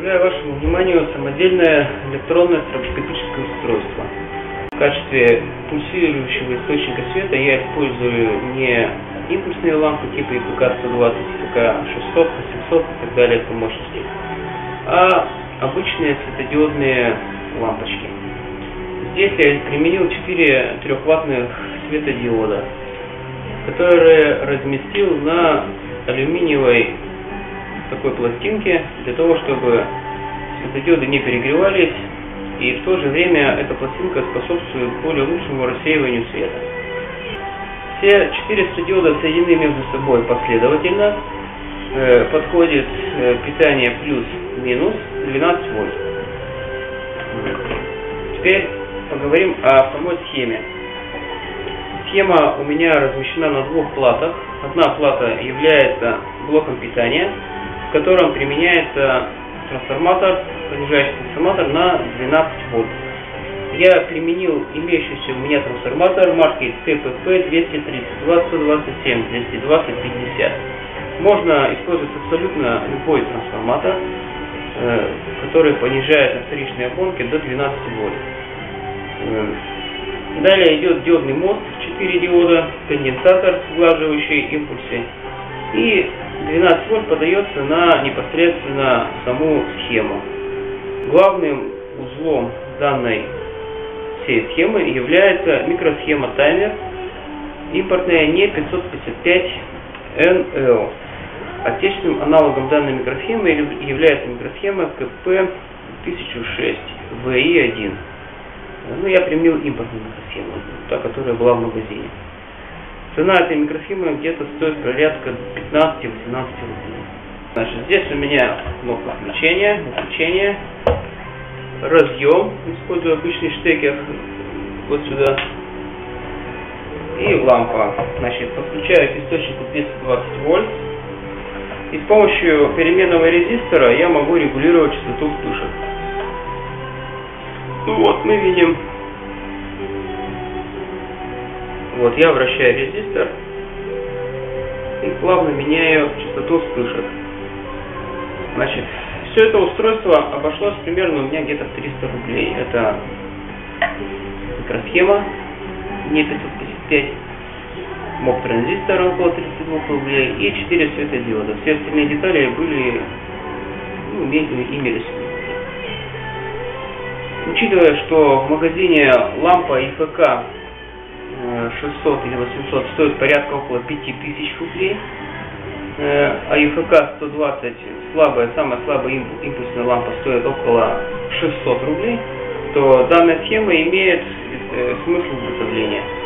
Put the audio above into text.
Предлагаю вашему вниманию самодельное электронное стробоскопическое устройство. В качестве пульсирующего источника света я использую не импульсные лампы типа ИПК-120, ИПК-600, 800 и так далее по мощности, а обычные светодиодные лампочки. Здесь я применил 4 3-ваттных светодиода, которые разместил на алюминиевой такой пластинке, для того, чтобы светодиоды не перегревались, и в то же время эта пластинка способствует более лучшему рассеиванию света. Все 4 светодиода соединены между собой последовательно. Подходит питание плюс-минус 12 вольт. Теперь поговорим о самой схеме. Схема у меня размещена на 2 платах. Одна плата является блоком питания, в котором применяется трансформатор, понижающий трансформатор на 12 вольт. Я применил имеющийся у меня трансформатор марки ТПП 232 127 220 50. Можно использовать абсолютно любой трансформатор, который понижает на вторичной опонке до 12 вольт. Далее идет диодный мост, 4 диода, конденсатор, сглаживающий импульсы, и 12 вольт подается на непосредственно саму схему. Главным узлом данной всей схемы является микросхема таймер, импортная NE 555NL. Отечественным аналогом данной микросхемы является микросхема КП-1006 VI1. Я применил импортную микросхему, та, которая была в магазине. Цена этой микросхемы где-то стоит порядка 15-18 рублей. Значит, здесь у меня кнопка включения, выключения, разъем, используя обычный штекер вот сюда, и лампа. Значит, подключаю к источнику 220 вольт, и с помощью переменного резистора я могу регулировать частоту вспышек. Вот мы видим. Вот я вращаю резистор и плавно меняю частоту вспышек. Значит, все это устройство обошлось примерно у меня где-то в 300 рублей. Это микросхема NE 555, МОП-транзистор около 32 рублей и 4 светодиода. Все остальные детали были, имелись. Учитывая, что в магазине лампа ИПК 600 или 800 стоит порядка около 5000 рублей, а ИПК 120 самая слабая импульсная лампа стоит около 600 рублей, то данная схема имеет смысл изготовления.